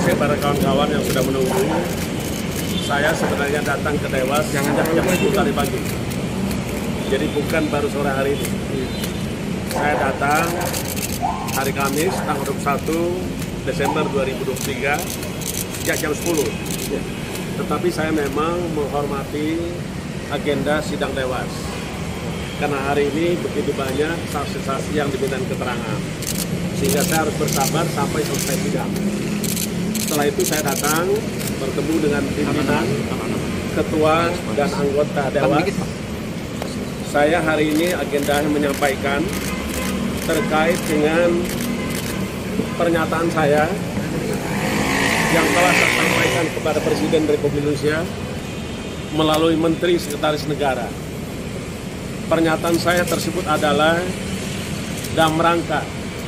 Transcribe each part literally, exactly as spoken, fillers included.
kasih para kawan-kawan yang sudah menunggu. Saya sebenarnya datang ke Dewas jangan jam sepuluh tadi pagi. Jadi bukan baru sore hari ini. Saya datang hari Kamis tanggal dua puluh satu Desember dua ribu dua puluh tiga sejak jam sepuluh. Tetapi saya memang menghormati agenda sidang Dewas. Karena hari ini begitu banyak saksi-saksi yang diminta keterangan. Sehingga saya harus bersabar sampai selesai sidang. Setelah itu saya datang bertemu dengan pimpinan, ketua dan anggota Dewas. Saya hari ini agendanya menyampaikan terkait dengan pernyataan saya yang telah saya sampaikan kepada Presiden Republik Indonesia melalui Menteri Sekretaris Negara. Pernyataan saya tersebut adalah dalam rangka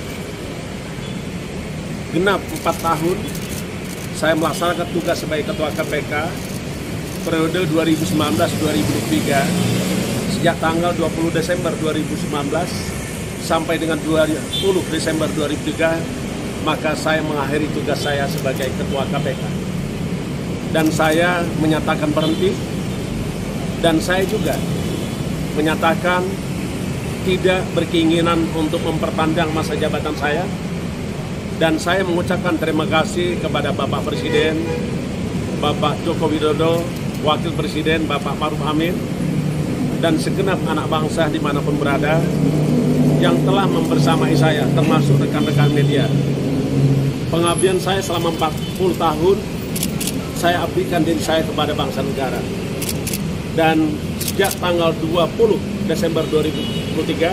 genap empat tahun saya melaksanakan tugas sebagai Ketua K P K periode dua ribu sembilan belas dua ribu dua puluh tiga sejak tanggal dua puluh Desember dua ribu sembilan belas sampai dengan dua puluh Desember dua ribu tiga, maka saya mengakhiri tugas saya sebagai Ketua K P K. Dan saya menyatakan berhenti, dan saya juga menyatakan tidak berkeinginan untuk memperpanjang masa jabatan saya. Dan saya mengucapkan terima kasih kepada Bapak Presiden, Bapak Joko Widodo, Wakil Presiden Bapak Ma'ruf Amin, dan segenap anak bangsa dimanapun berada yang telah membersamai saya, termasuk rekan-rekan media. Pengabdian saya selama empat puluh tahun, saya abdikan diri saya kepada bangsa negara. Dan sejak tanggal dua puluh Desember dua ribu dua puluh tiga,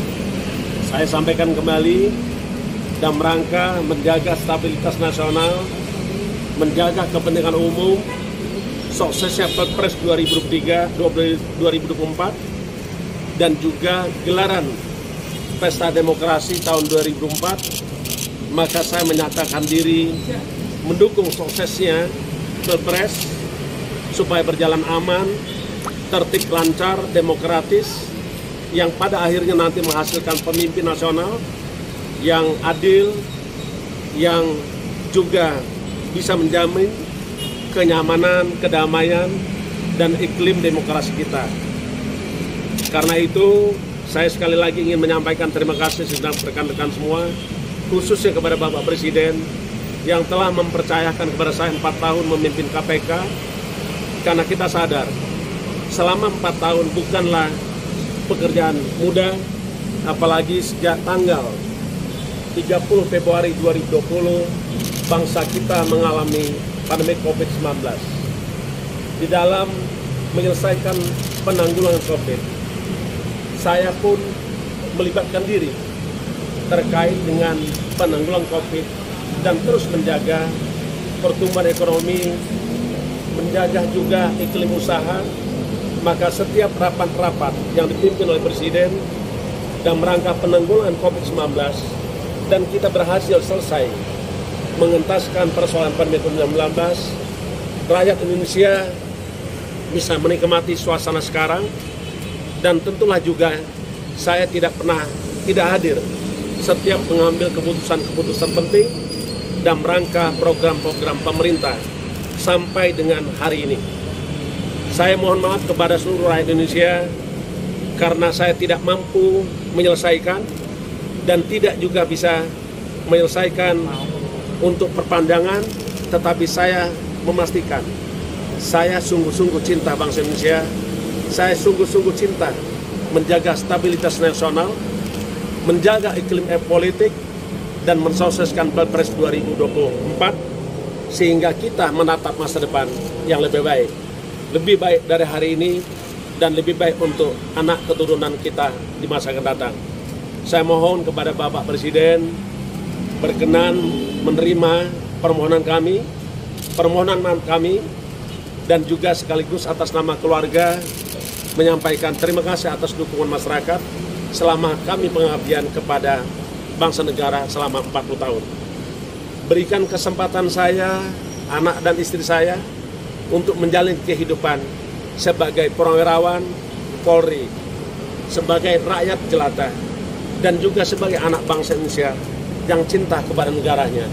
saya sampaikan kembali dalam rangka menjaga stabilitas nasional, menjaga kepentingan umum, suksesnya Pilpres dua ribu dua puluh tiga dua ribu dua puluh empat, dan juga gelaran Pesta Demokrasi tahun dua ribu dua puluh empat, maka saya menyatakan diri mendukung suksesnya Pilpres supaya berjalan aman, tertib, lancar, demokratis, yang pada akhirnya nanti menghasilkan pemimpin nasional yang adil, yang juga bisa menjamin kenyamanan, kedamaian, dan iklim demokrasi kita. Karena itu, saya sekali lagi ingin menyampaikan terima kasih kepada rekan-rekan semua, khususnya kepada Bapak Presiden yang telah mempercayakan kepada saya empat tahun memimpin K P K, karena kita sadar selama empat tahun bukanlah pekerjaan mudah, apalagi sejak tanggal tiga puluh Februari dua ribu dua puluh bangsa kita mengalami pandemi COVID sembilan belas. Di dalam menyelesaikan penanggulangan COVID, saya pun melibatkan diri terkait dengan penanggulangan COVID dan terus menjaga pertumbuhan ekonomi, menjaga juga iklim usaha. Maka setiap rapat-rapat yang dipimpin oleh Presiden dalam rangka penanggulangan COVID sembilan belas, dan kita berhasil selesai mengentaskan persoalan pandemi COVID sembilan belas, rakyat Indonesia bisa menikmati suasana sekarang. Dan tentulah juga saya tidak pernah tidak hadir setiap mengambil keputusan-keputusan penting dalam rangka program-program pemerintah sampai dengan hari ini. Saya mohon maaf kepada seluruh rakyat Indonesia karena saya tidak mampu menyelesaikan dan tidak juga bisa menyelesaikan untuk perpanjangan, tetapi saya memastikan saya sungguh-sungguh cinta bangsa Indonesia, saya sungguh-sungguh cinta menjaga stabilitas nasional, menjaga iklim politik, dan mensukseskan Pilpres dua ribu dua puluh empat sehingga kita menatap masa depan yang lebih baik, lebih baik dari hari ini dan lebih baik untuk anak keturunan kita di masa akan datang. Saya mohon kepada Bapak Presiden berkenan menerima permohonan kami, permohonan kami, dan juga sekaligus atas nama keluarga menyampaikan terima kasih atas dukungan masyarakat selama kami pengabdian kepada bangsa negara selama empat puluh tahun. Berikan kesempatan saya, anak dan istri saya untuk menjalin kehidupan sebagai purnawirawan Polri, sebagai rakyat jelata, dan juga sebagai anak bangsa Indonesia yang cinta kepada negaranya.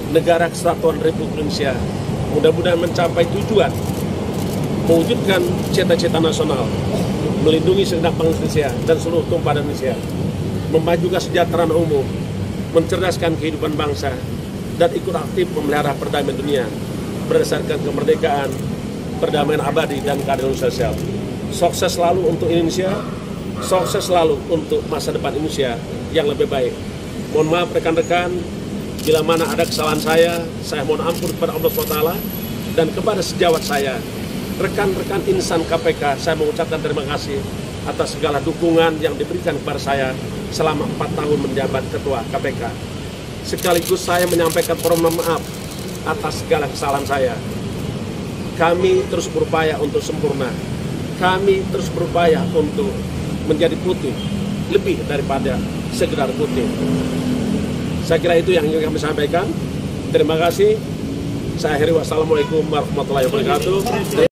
negara kesatuan Republik Indonesia mudah-mudahan mencapai tujuan mewujudkan cita-cita nasional, melindungi segenap bangsa Indonesia dan seluruh tumpah Indonesia, memajukan kesejahteraan umum, mencerdaskan kehidupan bangsa, dan ikut aktif memelihara perdamaian dunia berdasarkan kemerdekaan, perdamaian abadi, dan keadilan sosial. Sukses selalu untuk Indonesia, sukses selalu untuk masa depan Indonesia yang lebih baik. Mohon maaf rekan-rekan, bila mana ada kesalahan saya, saya mohon ampun kepada Allah subhanahu wa taala, dan kepada sejawat saya, rekan-rekan insan K P K, saya mengucapkan terima kasih atas segala dukungan yang diberikan kepada saya selama empat tahun menjabat Ketua K P K. Sekaligus saya menyampaikan permohonan maaf atas segala kesalahan saya. Kami terus berupaya untuk sempurna. Kami terus berupaya untuk menjadi putih, lebih daripada sekedar putih. Saya kira itu yang ingin kami sampaikan. Terima kasih. Saya akhiri, wassalamualaikum warahmatullahi wabarakatuh.